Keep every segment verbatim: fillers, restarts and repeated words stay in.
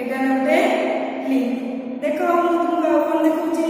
एटा गोटे लीफ देखो तुमको कौन देखुची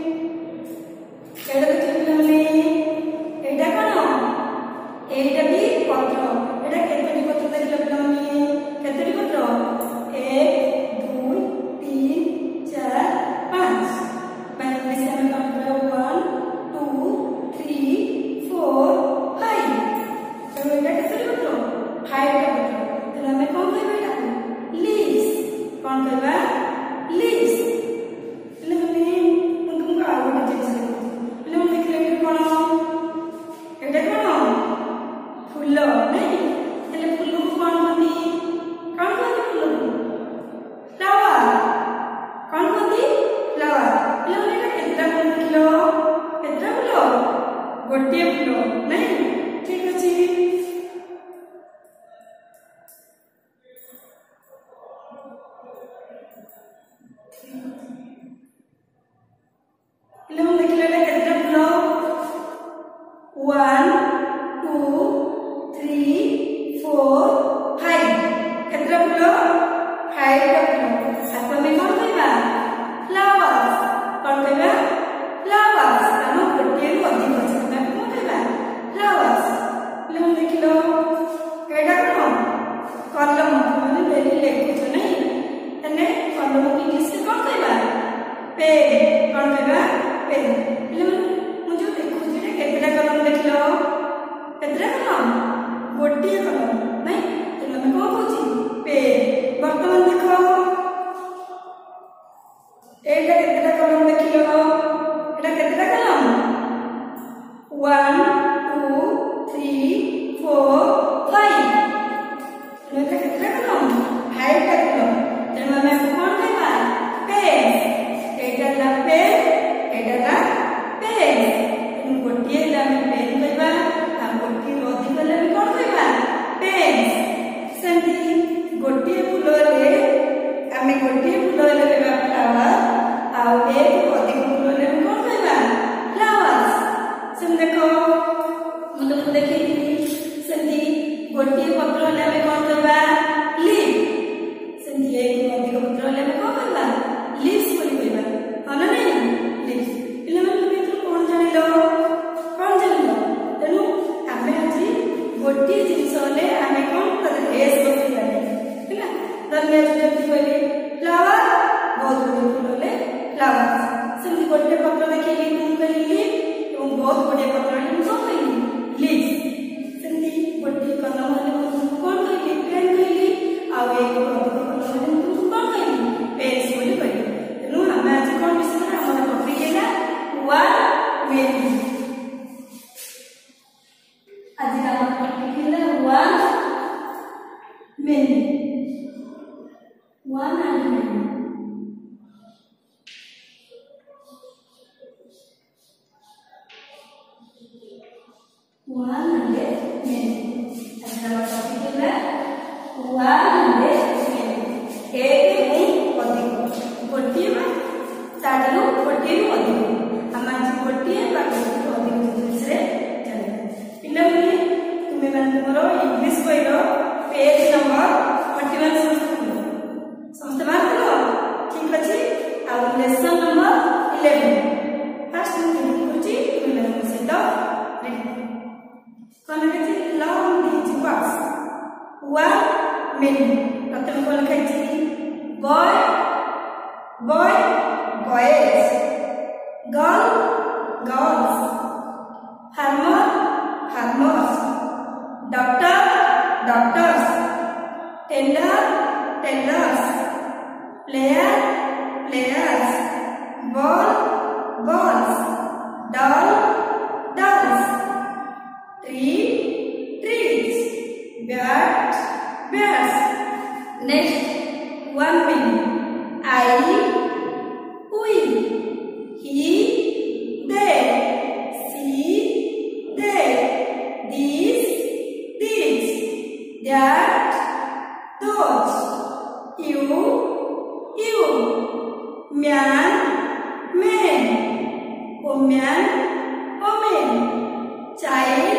एटा देखुची एटा कोन एटा भी पत्र एटा केतोटी पत्र देखले पिलानी केतोटी पत्र एक दो तीन चार पाँच मैंने इंग्लिश में काउंट करो one two three four five तो एटा केतोटी पत्र फाइव टा पत्र तो हमें कौन कहबे एटा लीव्स कौन कहबा लीव्स लेमने तुमको आउ गोटे चीज लेमन देखले कोन एटा कोन फूल नहीं हेले फूल को कौन कहती कौन कहती फूल को फ्लावर कौन कहती फ्लावर लेमन एटा केतरा फूल देखलो केतरा फूल गोटे फूल नहीं ठीक अछि लेमन देखले केतरा फूल one two three four five केतरा फूल फाइव टा फूल आपन में कौन कहबा फ्लावर्स कौन कहबा फ्लावर्स हम गोटे रु अधिक अछि हम कौन कहबा फ्लावर्स लेमन देखलो एटा कोन कलम माने डेली लेखुछ नहीं तने कलम को इंग्लिश में कौन कहबा पेन कौन कहबा पेन लेमन मुझे देखुछ जे केतरा कलम देखलो केतरा कलम गोटे कलम नहीं तो हम कौन कहूची पेन वर्तमान देखो एटा केतरा कलम देखलो एटा केतरा कलम one two three four five एटा केतरा कलम फाइव टा कलम तेणु हमें कौन कहबा पेन एटा ला पेन एटा ला पेन तेणु गोटे ला हम पेन कहबा आ गोटे रो अधिक ला हम कौन कहबा पेन सेंती गोटे फूल रे हमें गोटे फूल रे कहबा फ्लावर आ एक अधिक फूल रे हम कौन कहबा फ्लावर्स सेम देखो हम तो देखि सेंती गोटे पत्र रे हमें कौन कहबा लीफ सेंती एक अधिक पत्र रे हमें कौन कहबा लीव्स बोली कहबा हां नहीं लीव्स इले मन तुम कौन जानिलो कौन जानिलो तेनु हमें आज गोटे जिंस ले हमें कौन तद ड्रेस बनेला हैला धन्य जति कहली फ्लावर बहुत बड़े फूल ले फ्लावर्स सेमती गोटे पत्र देखली तुम कहली लीफ और बहुत बड़े पत्र ले तुम कहली लीव्स सेमती गोटे कलम ले तुम कौन कहली पेन कहली आ एक अधिक कलम ले तुम कौन कहली पेन्स बोली कहली तेनु हमें आज कौन विषय हमर टॉपिक हैला वन मेनी आज का टॉपिक हैला one many one and many one and many आज का टॉपिक हैला वन एंड मेनी एक और अधिक गोटे बा ताडलो गोटे रु अधिक हम आज गोटे बा गोटे रु अधिक जिनिस रे जाने पिला माने तुमे माने तुमरो इंग्लिश कहिलो पेज नंबर इकतालीस समस्त बात करो ठीक अछि आ लेसन नंबर ग्यारह फर्स्ट में लिखुची तुमे माने से तो कोन कहछि learn this words one many प्रथम कोन कहछि boy boy boys girl girls farmer farmers doctor doctors tailor tailors player players ball balls doll dolls tree trees bat bears next one minute I, we, he, they, she, they, these, these, that, those, you, you, man, man, woman, woman, child,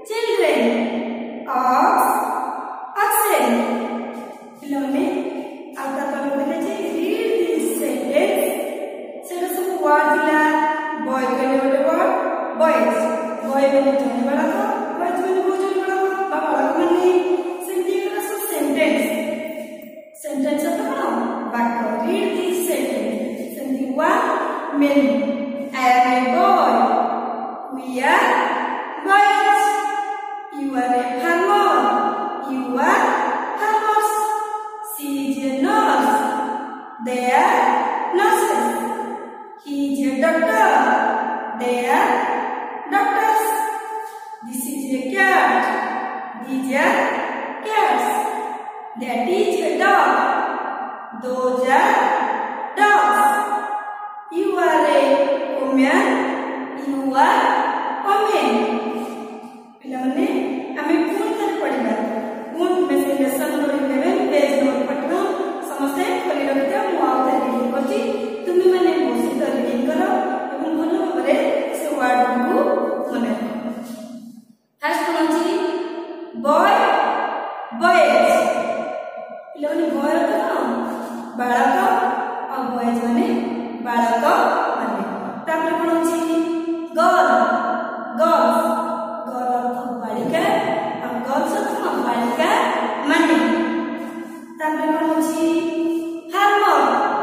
children, ox, oxen. ଆଉ ତା ତଳେ ଲେଖାଯାଇଛି read this sentence. ସେଟା ସବୁ ward ଥିଲା। Boy କହିଲେ ଗୋଟେ ward, boys boy ମାନେ ଜଣେ ବାଳକ, ବଏଜ୍ ମାନେ ବହୁତ ଜଣ ବାଳକ ବା ବାଳକ ମାନେ। ସେମିତି ଏଗୁଡ଼ା ସବୁ ସେଣ୍ଟେନ୍ସ। ସେଣ୍ଟେନ୍ସ ଅର୍ଥ କଣ? ବାକ୍ୟ। Read this sentence. ସେମିତି one many, I am a boy, we are boys, you are a farmer, you are farmers, she is a nurse, they are nurses, he is a doctor, they are doctors, this is a cat, these are cats, that is a dog, those are dogs, you are a woman, you are women। पिलाने आमे पुन थर पढिबा। पुन मेसे lesson number eleven page number पटना समस्त खोली रखिता। मु आउ रीडिंग करछि, तुमी माने बसित रीडिंग करो एवं भलो भाबरे से वर्ड को मने रखो। फर्स्ट कोन अछि बॉय, बॉयज। पिलाने बॉय तो बालक और बॉयज माने बालक माने। तापर कोन अछि गर्ल, गर्ल्स। गर्ल अर्थ बालिका और गर्ल्स अर्थ बालिका माने। तापर कोन अछि फार्मर,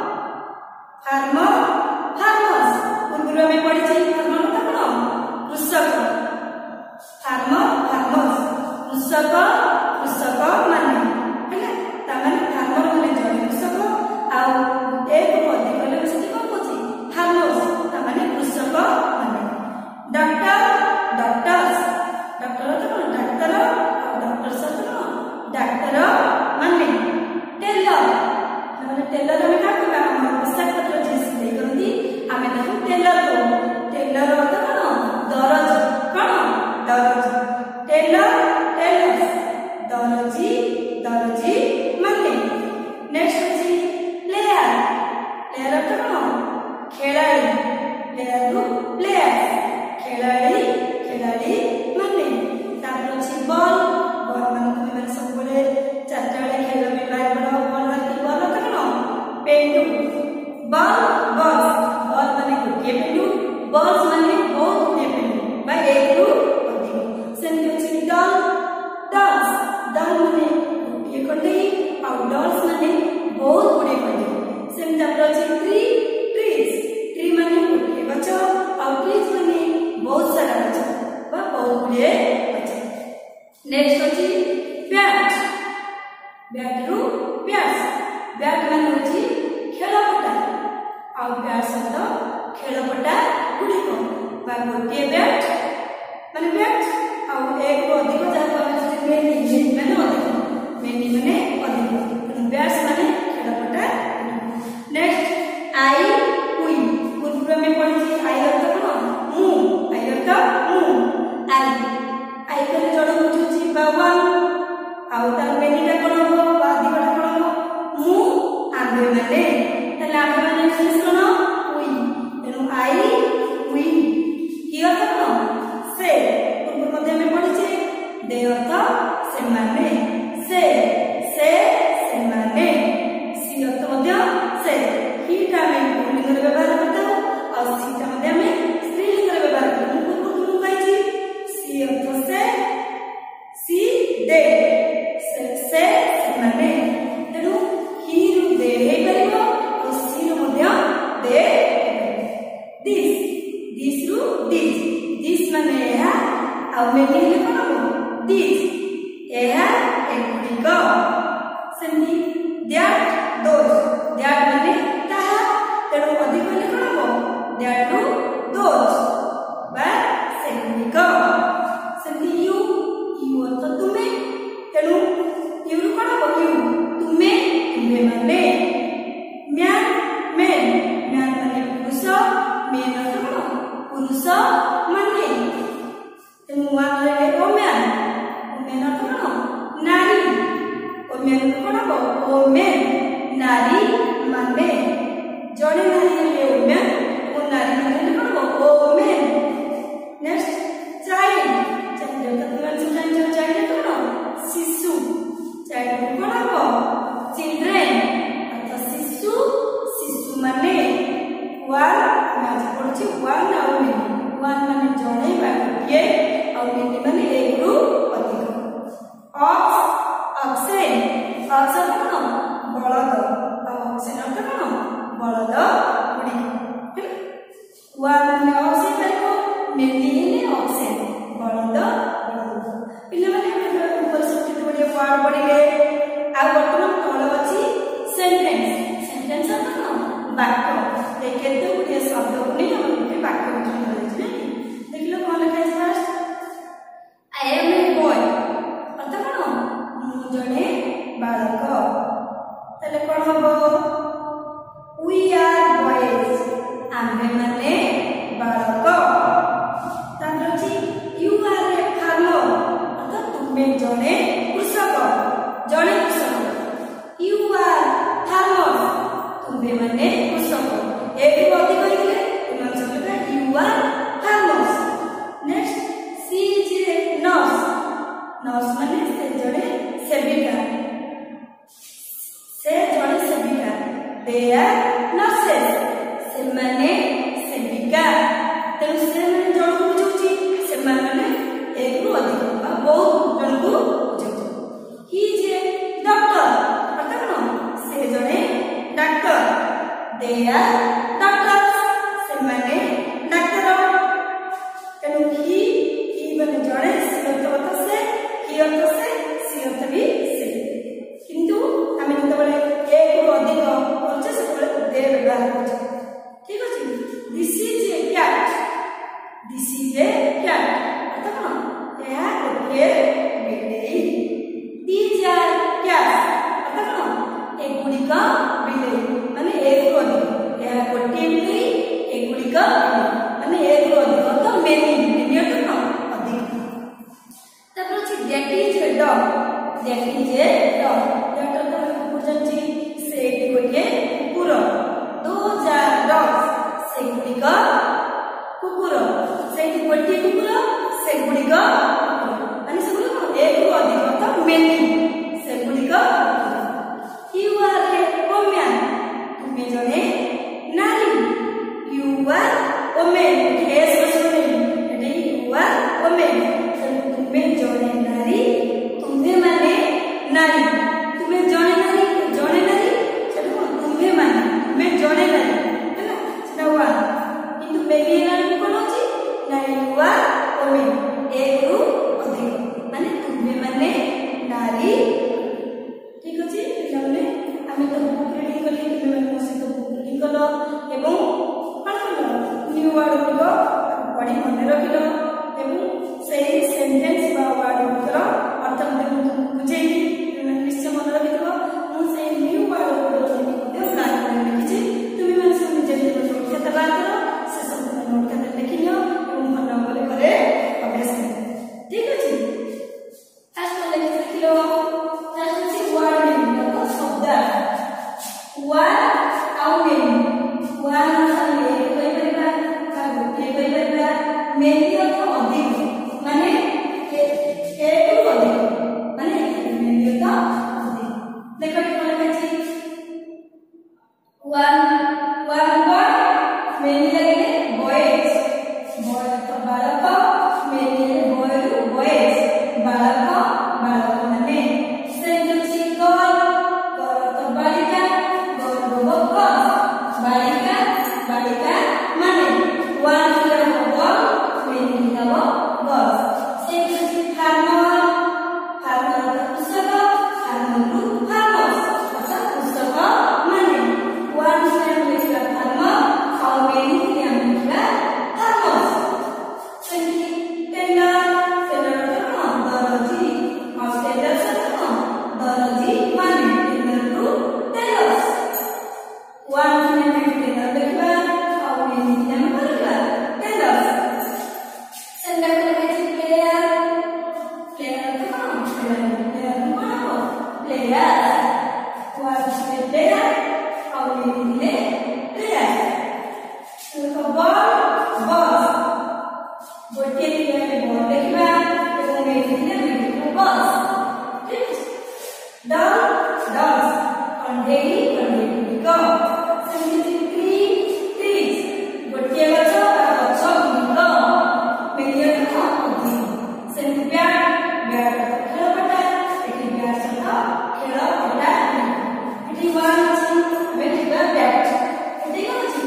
फार्मर, फार्मर्स। पूर्व में पढ़ी छी फार्मर मतलब कोन? कृषक। फार्मर, फार्मर्स कृषक, कृषक माने हैला। ता माने फार्मर माने जने कृषक आ एक अधिक ले से कोन होछि फार्मर्स, ता माने कृषक माने। Doctor, doctors. डॉक्टर तो कौन? डाक्तर और डॉक्टर्स तो कौन? डाक्तर माने। टेलर माने टेलर में का कहबा? हम पोशाक पत्र जे सिलाई करती आमे ताकू टेलर को। टेलर तो कौन? दरजी। कौन? दरजी। Tailor, tailors. दरजी, दरजी माने। नेक्स्ट अछि प्लेयर। प्लेयर तो कौन? खेलाड़ी। प्लेयर को प्लेयर्स। खेलाड़ी, खेलाड़ी माने। तापर अछि बॉल, बॉल माने तुम माने सब बड़े चारटा वाले खेल में बार बड़ा बॉल धरती बॉल तो कौन? पेंडु। Ball, balls. बॉल माने गोटे पेंडु, बॉल्स माने बहुत गोटे पेंडु बा एक रु अधिक। सेमति अछि डॉल, डॉल्स। डॉल माने गोटे खंडे और डॉल्स माने बहुत गोटे खंडे। सेमति तापर अछि ट्री, ट्रीज। ट्री माने गोटे गछ और ट्रीज माने बहुत सारा गछ बा बहुत गुडे गछ। नेक्स्ट अछि बैट। बैट रु बैट्स। बैट माने अछि खेलपटा और बैट शब्द खेलपटा गुडी को बा गोटे बैट माने बैट और एक को अधिक जाको हम मेनी, मेनी माने अधिक, मेनी माने अधिक। बैट्स माने खेलपटा। Next I, we. पूर्व में पढ़ी आई अर्थ कोन? मु। आई अर्थ मु। आई, आई कहले जड़ो बुझुची बावन आउ तार मेनीटा कोन हो? बा अधिकटा कोन हो? मु आबे माने। तले आबे माने शेष कोन? वी। तेनु आई, वी। कि अर्थ कोन? से। पूर्व मध्ये में पढ़ी छे दे अर्थ से माने। से, से, से माने। सी अर्थ मध्ये से। हीटा में पुल्लिंग रे व्यवहार करता हो और सीटा मध्ये में स्त्रीलिंग रे व्यवहार करता हो। पूर्व तुम कहि छी सी अर्थ से, सी दे। से, से, से माने। तेनु ही रु दे हे परिबो और सी रु मध्ये दे। दिस, दिस रु दिस। दिस माने एहा और मेनी ले कोन हो? दिस। एहा एगुडी को। सेमती दैट, दोज। दैट माने ताहा। तेनु अधिक ले कोन हो? दैट रु दोज बा सेगुडी को। सेमती यू, यू अर्थ तुमे। तेनु यू रु कोन हो? यू तुमे, तुमे माने। म्यान, मेन। म्यान माने पुरुष, मेन अर्थ कोन? पुरुष माने। तेनु वन रे ओमेन, ओमेन अर्थ कोन? नारी। ओमेन कोन हो? ओमेन नारी माने। जड़े नारी हेले ओमेन और नारी माने कोन हो? ओमेन। Next child. चाइल्ड अर्थ तुम से चाइल्ड कोन? शिशु। चाइल्ड कोन हो? चिल्ड्रेन। माने एक रु अधिक ऑक्स ऑक्सेन ऑक्स अर्थ कौन बलद ऑक्सेन अर्थ कौन बलद गुड़ी वन माने ऑक्सेन टाइप मेनी ने ऑक्सेन बलद बलद पिले माने ऊपर सब किते बड़े वर्ड पढ़िले आ वर्तमान कोन अछि सेंटेंस सेंटेंस अर्थ कौन वाक्य देखे तो ये शब्द को नहीं हम के वाक्य गठन करे छै देख लो कोन लिखा है first I am a boy अर्थ कौन मु जने बालक तले कोन हबो वी आर बॉयज आम्बे माने बालक तांद्रची यू आर ए फार्मर अर्थ तुमे जने कृषक जने कृषक यू आर फार्मर तुमे माने कृषक एक अधिक होइले तुम सब you are farmers next she is a nurse nurse माने से जने सेविका से जने सेविका दे आर नर्सेस से माने सेविका तेनु से माने जण को बुझुची से माने एक रु अधिक बा बहुत जण को बुझुची ही इज ए डॉक्टर पता न से जने डॉक्टर दे आर डॉक्टर्स से माने डॉक्टर तेनु ही ही माने जणे से अर्थ से ही अर्थ से सी अर्थ भी से किंतु हमें जब बले एक रु अधिक करछे से बले दे व्यवहार करछे ठीक अछि this is a cat this is a cat अर्थ कौन यह गोटे बिलेई दीज आर कैट्स अर्थ कौन एक गुडी का बिलेई माने एक रु अधिक यह गोटे बिलेई एक गुडी का माने एक रु अधिक अर्थ मेनी मेनी अर्थ कौन अधिक तपर अछि that is a dog that is a dog that अर्थ कुकुर जंची से गोटे कुकुर दोज आर डॉग्स से गुडी का कुकुर से गोटे कुकुर से गुडी का माने से गुडी एक रु अधिक अर्थ मेनी से गुडी का यू आर ए वुमन तुमे जने नारी यू आर वुमन केस सुने एटे यू आर वुमन तुमे जने नारी तुमे माने नारी तुमे जने नारी जने नारी सेटा तुमे माने तुमे जने नारी हैला सेटा वा किंतु मेनी नारी कोन अछि ना यू आर वुमन एक रु अधिक माने तुमे माने नारी ठीक अछि पिलाने आमे तो बुक रीडिंग कली तुमे माने से तो बुक रीडिंग कलो एवं कोन कलो न्यू वर्ड को पढ़ी मने रखिलो एवं सही सेंटेंस बा वर्ड को अर्थ मते बुझेई निश्चय मन रखिलो मु से न्यू वर्ड को दे प्लान कर लिखि तुमे माने से निजे निजे नोट के तबा करो से सब नोट के लिखिलो एवं मन बोले करे अभ्यास करो ठीक अछि फर्स्ट वाला लिखिलो फर्स्ट से वर्ड नेम को शब्द वन हाउ मेनी वन साले कोई परिबा का गोटे कोई परिबा मेनी अर्थ अधिक माने एक रु अधिक माने मेनी अर्थ अधिक देखो कोन अछि वन वन बॉय मेनी लगे बॉयज बॉय तो बालक मेनी बॉय बॉयज बालक बालक माने से जछि गर्ल गर्ल तो बालिका गर्ल हो गर्ल बालिका बालिका माने वन गर्ल मेनी हो गर्ल से जछि फार्मर फार्मर तो कृषक फार्मर को फार्मर्स अर्थात कृषक माने वन से लिखला फार्मर हाउ मेनी हम लिखला फार्मर्स सेंटी टेलर टेलर तो दरजी और टेलर से तो दरजी माने टेलर को टेलर्स वन से टेलर लिखला हाउ मेनी हम लिखला टेलर्स सेंटर को लिखि प्लेयर प्लेयर तो प्लेयर प्लेयर को प्लेयर वन से प्लेयर हाउ मेनी ले प्लेयर तो बॉल बॉल गोटे प्लेयर बॉल देखबा एवं मेनी ले बॉल ठीक डॉग डॉग्स अंधेरी अंधेरी को सेंटी ट्री ट्रीज गोटे गछ गछ गुडी को मेनी अर्थ अधिक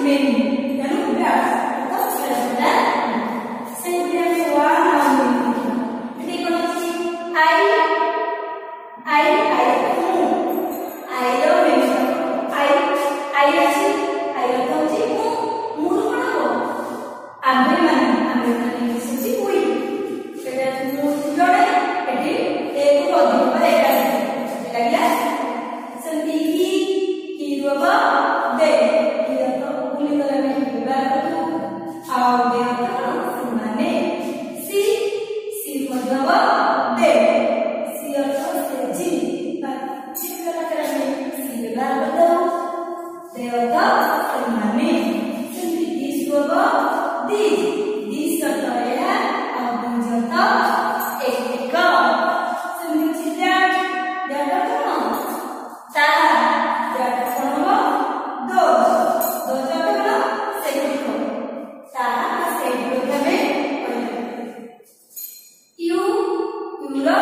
many. ତେଣୁ birds ତ ଛୋଟା ସେମିତି ଆମେ one ଆଉ many ଏଠି କଣ ଅଛି I I I ମୁଁ I ର many I I ଅଛି I ର ତ ଅଛି ମୁଁ ମୁଁ କଣ ହବ ଆମେ ମାନେ ଆମେ ମାନେ ମିଶିଛି we ସେଟା ମୁଁ ଜଣେ ଏଠି ଏକ ଅଧିକ ବା ଏକାଧିକ ଲାଗିଲା ସେମିତି ହି ହି ର ବା ଦେ ହି ର ତ ଭୁଲି ଗଲେ ଆମେ ବ୍ୟବହାର କରୁ ଆଉ ଦେ ର କଣ ସେମାନେ ସି ସି ମଧ୍ୟ ହବ ଦେ ସି ର ତ ସେ ଜି ବା ଜି ର କରା ଆମେ ସି ବ୍ୟବହାର କରିଦଉ ଦେ ର ତ ସେମାନେ ସେମିତି ଦିସ୍ ହବ ଦିସ୍ ଦିସ୍ ର ତ ଏହା ଆଉ ଦିସ୍ ର ତ ଏକ ସେମିତି ଦ୍ୟାଟ୍ ଦ୍ୟାଟ୍ ର କଣ ତାହା ଦ୍ୟାଟ୍ ର କଣ ହବ ଦୋଜ୍ ଦୋଜ୍ ର କଣ ସେଗୁଡ଼ିକ ତାହା ବା ସେଗୁଡ଼ିକ ଆମେ କହିବା ୟୁ ୟୁ ର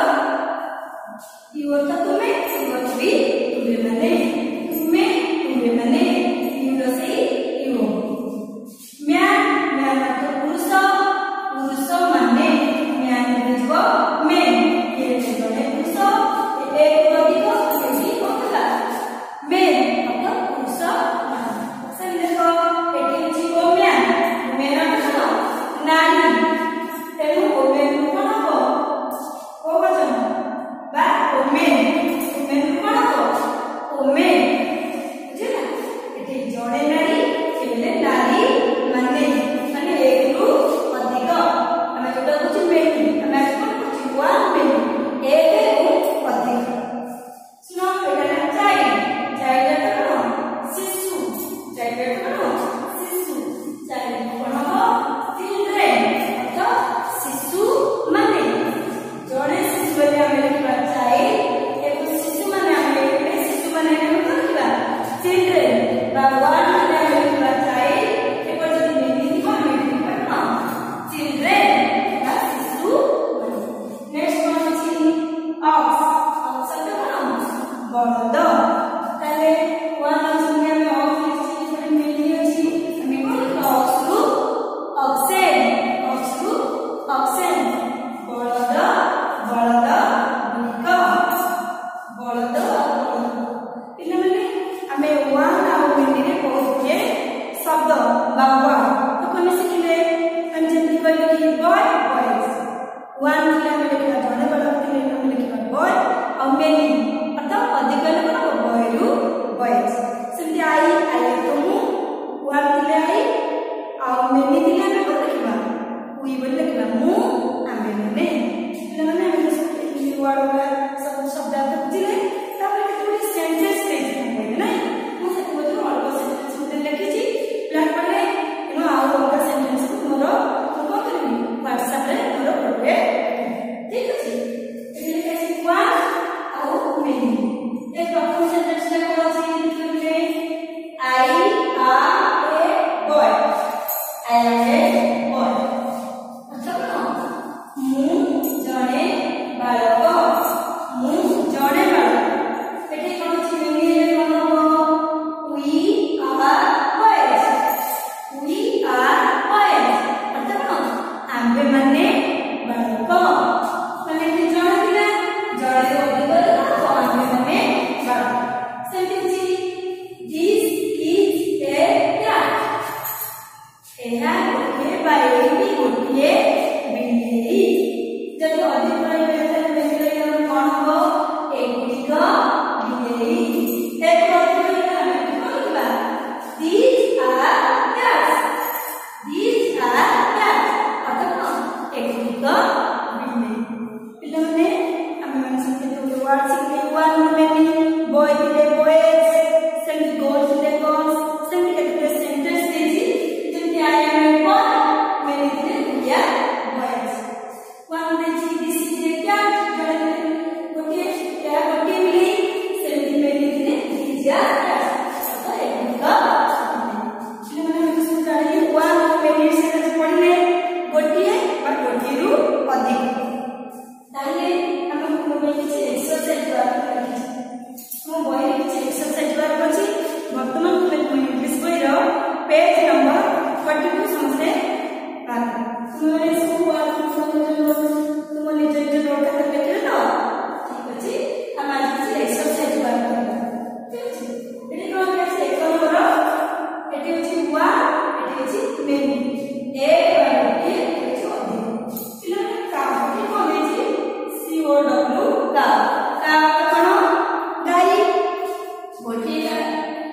ୟୁ ଅର୍ଥ ତୁମେ ୟୁ ଅର୍ଥ ବି ତୁମେ ମାନେ ତୁମେ ତୁମେ ମାନେ ୟୁ ର ସେଇ ୟୁ ମ୍ୟାନ୍ ମ୍ୟାନ୍ ଅର୍ଥ ପୁରୁଷ ପୁରୁଷ ମାନେ ମ୍ୟାନ୍ ହେଇଯିବ ମେନ୍ ମେନ୍ ଜଣେ ପୁରୁଷ ଏକ ଅଧିକ ଏଠି କହୁଥିଲା ମେନ୍ ଅର୍ଥ ପୁରୁଷ ସେମିତି ଦେଖ ଏଠି ଅଛି ଓମ୍ୟାନ୍ ଓମ୍ୟାନ୍ ଅର୍ଥ କଣ ନାରୀ ତେଣୁ ଓମ୍ୟାନ୍ କଣ ହବ କୋଉ ବଚନ ବା ଓମେନ୍ ଓମେନ୍ କଣ ହବ ଓମେନ୍ ବୁଝିଲା ଏଠି ଜଣେ ନାରୀ ହେଲେ ନାରୀ ମାନେ ମାନେ ଏକରୁ ଅଧିକ ଆମେ ଯୋଉଟା କହୁଛୁ ମେନି ଆମେ ଆଜି କଣ କହୁଛୁ ୱାନ୍ ମେନି ଏକରୁ ଅଧିକ ଶୁଣ ଏଇଟା ହେଲା ଚାଇଲ୍ଡ ଚାଇଲ୍ଡ ର କଣ ଶିଶୁ ଚାଇଲ୍ଡ ର କଣ ଶିଶୁ ଚାଇଲ୍ଡ କଣ ହବ ଚିଲଡ୍ରେନ୍ ଅର୍ଥ ଶିଶୁ ମାନେ ଜଣେ ଶିଶୁ ବୋଲି ଆମେ ଲେଖିବା ଚାଇଲ୍ଡ ଏବଂ ଶିଶୁ ମାନେ ଆମେ ଲେଖିବା ଶିଶୁ ମାନେ ଆମେ କଣ ଲେଖିବା ଚିଲଡ୍ରେନ୍ ବା ୱାନ୍ ମାନେ ଆମେ ଲେଖିବା ଚାଇଲ୍ଡ ଏବଂ ଯଦି ମେନି ଥିବ ଆମେ ଲେଖିବା କଣ ଚିଲଡ୍ରେନ୍ ବା ଶିଶୁ ନେକ୍ସଟ କଣ ଅଛି ଅକ୍ସ ଅକ୍ସ ଅର୍ଥ କଣ ବଳଦ ତାହେଲେ ୱାନ୍ ଅଛନ୍ତି ଆମେ ଅକ୍ସ ଲେଖିଛି ଏପଟେ ମେନି ଅଛି ଆମେ କଣ ଲେଖିବା ଅକ୍ସରୁ ଅକ୍ସେନ୍ ଅକ୍ସରୁ ଅକ୍ସେନ୍ ବଳଦ ବଳଦ ଗୁଣିକ ବଳଦ ପିଲାମାନେ ଆମେ ୱାନ୍ ଆଉ ମେନିରେ ବହୁତ ଗୁଡିଏ ଶବ୍ଦ ବା ୱାର୍ଡ ତାକୁ ଆମେ ଶିଖିଲେ ଆମେ ଯେମିତି କହିଲେ କି ବୟ ବଏଜ୍ ୱାନ୍ ଥିଲେ ଆମେ ଲେଖିବା ଜଣେ ବଡ଼ ଥିଲେ ଆମେ ଲେଖିବା ବୟ ଆଉ ମେନି ଅର୍ଥ ଅଧିକ ହେଲେ କଣ ହବ ବୟରୁ ବଏଜ୍ ସେମିତି ଆଇ ଆଇ ତ ମୁଁ ୱାନ୍ ଥିଲେ ଆଇ ଆଉ ମେନି ଥିଲେ ଆମେ କଣ ଲେଖିବା ଉଇ ବୋଲି ଲେଖିବା ମୁଁ ଆମେ ମାନେ ପିଲାମାନେ ଆମେ ୱାର୍ଡ ଗୁଡ଼ା ସବୁ ଶବ୍ଦ ବୁଝିଲେ ତାପରେ କେତେଗୁଡ଼ିଏ ସେଣ୍ଟେନ୍ସ ଦେଇଛି କହିଲେ ନାଇଁ ମୁଁ ସେଥିମଧ୍ୟରୁ ଅଳ୍ପ ସେଣ୍ଟେନ୍ସ ଗୋଟେ ଲେଖିଛି ପିଲାମାନେ ତେଣୁ ଆଉ ଅଲଗା ସେଣ୍ଟେନ୍ସକୁ ମୋର ମୁଁ କଣ କରିବି ହ୍ୱାଟ୍ସଆପ୍ରେ ମୋର ଗ୍ରୁପ୍ରେ ଠିକ୍ ଅଛି ଏଠି ଲେଖାଛି ୱାନ୍ ଆଉ ମେନି ଏ ପ୍ରଥମ ସେଣ୍ଟେନ୍ସଟା କଣ ଅଛି ଦେଖିଲେ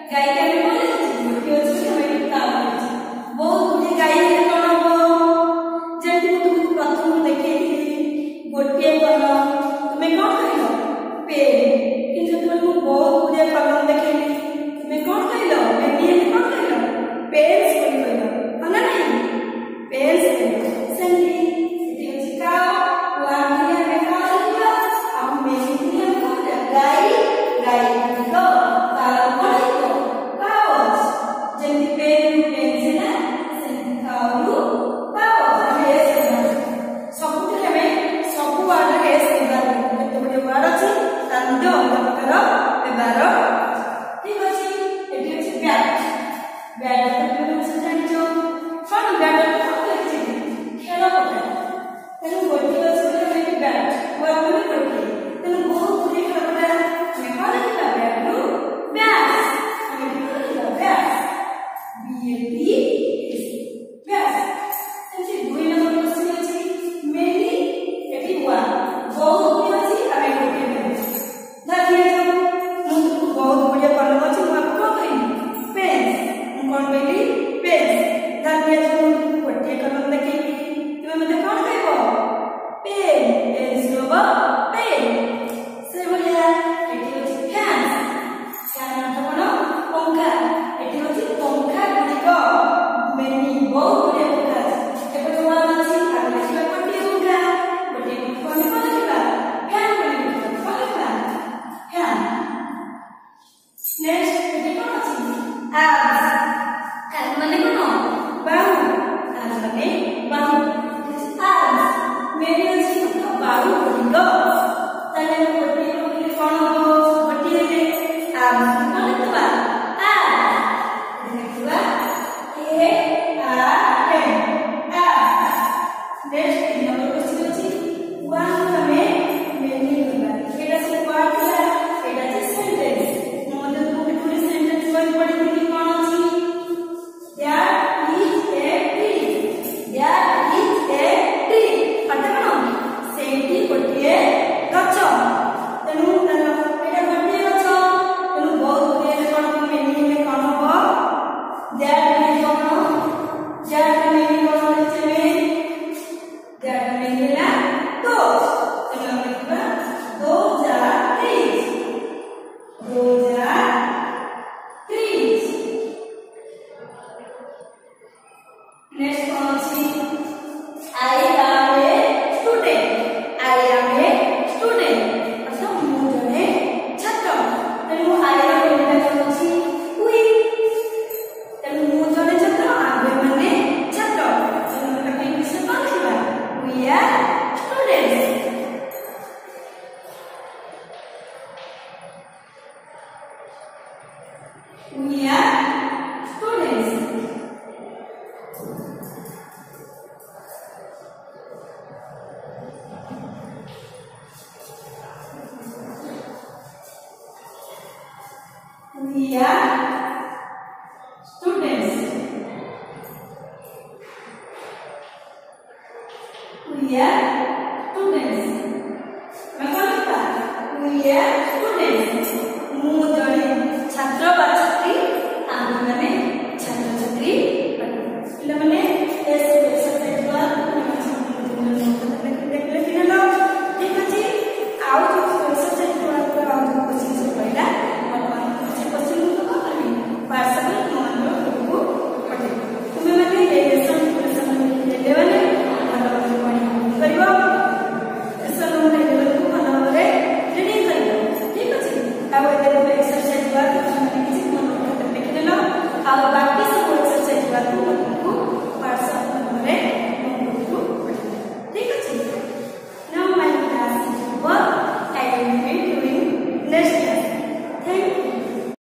ଗାଈ ଆମେ କଣ ଲେଖିଛୁ ଗୋଟିଏ ଅଛି ଆମେ ତା ଲେଖିଛୁ ବହୁତ ଗୁଡିଏ ଗାଈ ହେଲେ କଣ ହବ ଯେମିତି ମୁଁ ତୁମକୁ ପ୍ରଥମରୁ ଦେଖେଇଥିଲି ଗୋଟିଏ କଲମ ତୁମେ କଣ କହିଲ ପେନ୍ କିନ୍ତୁ ଯେତେବେଳେ ମୁଁ ବହୁତ ଗୁଡିଏ କଲମ ଦେଖେଇଲି ତୁମେ କଣ କହିଲ ମେନି ହେଲେ କଣ କହିଲ ପେନ୍ସ ବୋଲି କହିଲ ହଁ ନା ନାହିଁ ପେନ୍ସ କହିଲ ସେମିତି ଏଠି ଅଛି କାଉ ୱାନ୍ ଥିଲେ ଆମେ କାଉ ଲେଖିବା ଆଉ ମେନି ଥିଲେ ଆମେ କଣ କରିବା ଗାଈ ଗାଈ ଗୁଡ଼ିକ ତାର କଣ ହେଇଥିବ କାଉଜ୍ ଯେମିତି ପେନ୍ ପେନ୍ସ ହେଲା ସେମିତି କାଉରୁ କାଉଜ୍ ଆମେ ଏସ୍ କରିବା ସବୁଥିରେ ଆମେ ସବୁ ୱାର୍ଡରେ ଏସ୍ ବ୍ୟବହାର କରୁ କେତେ ଗୁଡ଼ିଏ ୱାର୍ଡ ଅଛି ତାର ମଧ୍ୟ ଅଲଗା ପ୍ରକାର ବ୍ୟବହାର ଠିକ ଅଛି ଏଠି ଅଛି ବ୍ୟାଟ୍ ବ୍ୟାଟ୍ ତୁମେ ସବୁ ଜାଣିଛ କଣ ବ୍ୟାଟ୍ କଣ ଲେଖିଛି ଖେଳ ପଟା ତେଣୁ ଗୋଟିଏ ଅଛି ବୋଲି ଆମେ ଏଠି ବ୍ୟାଟ୍ ୱାର୍ଡ ମାନେ ଗୋଟିଏ ତେଣୁ ବହୁତ ଗୁଡ଼ିଏ ଖେଳ ପଟା ଆମେ କଣ ଲେଖିବା ବ୍ୟାଟ୍ରୁ ବ୍ୟାଟ୍ ଆମେ ଏଠି କଣ ଲେଖିବା bat B A T S bat ଏଠି ଦୁଇ ନମ୍ବର କ୍ୱେଶ୍ଚନ ଅଛି ମେନି ଏଠି ୱାନ୍ ବହୁତ ଗୁଡ଼ିଏ ଅଛି ଆମେ ଗୋଟିଏ ନେବୁ ଧରିନିଅ ମୁଁ ତୁମକୁ ବହୁତ ଗୁଡ଼ିଏ କଲମ ଅଛି ମୁଁ ଆପଣଙ୍କୁ କଣ କହିଲି ପେନ୍ସ ମୁଁ କଣ କହିଲି ପେନ୍ସ ଧରିନିଅ ମୁଁ ଗୋଟିଏ କଲମ ଦେଖେଇଲି ତୁମେ ମୋତେ କଣ କହିବ ପେନ୍ ପେନ୍ସ ହବ ପେନ୍ ସେଭଳିଆ ଏଠି ଅଛି ଫ୍ୟାନ୍ ଫ୍ୟାନ୍ ଅର୍ଥ କଣ ପଙ୍ଖା ଏଠି ଅଛି ପଙ୍ଖା ଗୁଡ଼ିକ ମେନି ବହୁତ ଗୁଡ଼ିଏ ପଙ୍ଖା ଅଛି ଏପଟେ ୱାନ୍ ଅଛି ଆମେ ଲେଖିବା ଗୋଟିଏ ପଙ୍ଖା ଗୋଟିଏ ପଙ୍ଖା ଆମେ କଣ ଲେଖିବା ଫ୍ୟାନ୍ ବୋଲି ଲେଖିବା କଣ ଲେଖିବା ଫ୍ୟାନ୍ ନେକ୍ସଟ ଏଠି କଣ ଅଛି ଆର୍ମସ୍ ଆର୍ମ ମାନେ କଣ ବାହୁ ଆର୍ମ ମାନେ ବାହୁ ଆର୍ମସ୍ ମେନି ଅଛି ତ ବାହୁ ଗୁଡ଼ିକ ତାହେଲେ ଆମେ ଗୋଟିଏ କହିଲେ କଣ ହବ ଗୋଟିଏ ହେଲେ ଆର୍ମସ୍ କଣ ଲେଖିବା ଆର୍ ଲେଖିବା A R M R next ତିନି ନମ୍ବର କ୍ୱେଶ୍ଚନ ଅଛି ୱାନ୍ ଆମେ ମେନି କରିବା ଏଇଟା ସବୁ ୱାର୍ଡ ଥିଲା ଏଇଟା ଅଛି ସେଣ୍ଟେନ୍ସ ମୁଁ ମଧ୍ୟ ତୁମକୁ ଗୋଟେ ସେଣ୍ଟେନ୍ସ କହି ପଢ଼ିଥିଲି କଣ ଅଛି that is a tree that is a tree ଅର୍ଥ କଣ ସେଇଠି ଗୋଟିଏ ଗଛ ତେଣୁ ଏଇଟା ଗୋଟିଏ ଗଛ ତେଣୁ ବହୁତ ଗୁଡ଼ିଏ ହେଲେ କଣ ମେନି ହେଲେ କଣ ହବ ଦ୍ୟାଟ୍ ମେନି କଣ ଦ୍ୟାଟ୍ ମେନି କଣ ଲେଖିଛେ ଦ୍ୟାଟ୍ ମେନି ହେଲା those ତେଣୁ ଆମେ ଲେଖିବା those are trees those are trees next କଣ ଅଛି I am a student I am a student ଅର୍ଥ ମୁଁ ଜଣେ ଛାତ୍ର ତେଣୁ I am a କଣ ଅଛି we ତେଣୁ ମୁଁ ଜଣେ ଛାତ୍ର ଆମେ ମାନେ ଛାତ୍ର ତେଣୁ ଆମେ ତାକୁ ଇଂଲିଶରେ କଣ ଲେଖିବା we are students we are